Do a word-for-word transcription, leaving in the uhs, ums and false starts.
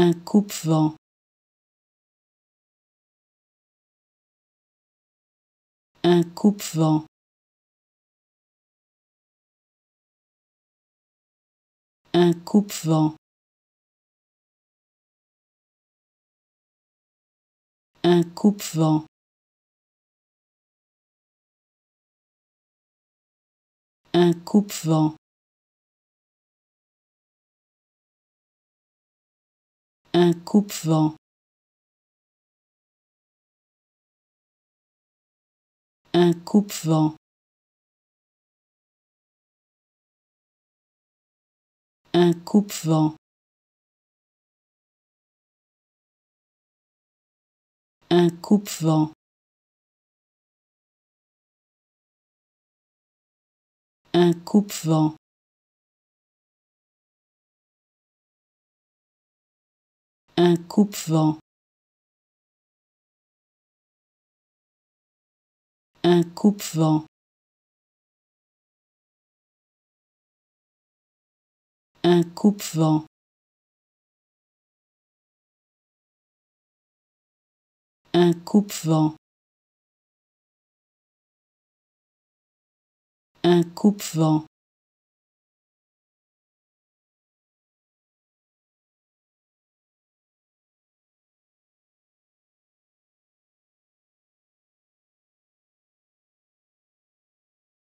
un coupe-vent, un coupe-vent, un coupe-vent, un coupe-vent, un coupe-vent, un coupe-vent, un coupe-vent, un coupe-vent, un coupe-vent, un coupe-vent, un coupe-vent, un coupe-vent, un coupe-vent, un coupe-vent, un coupe-vent,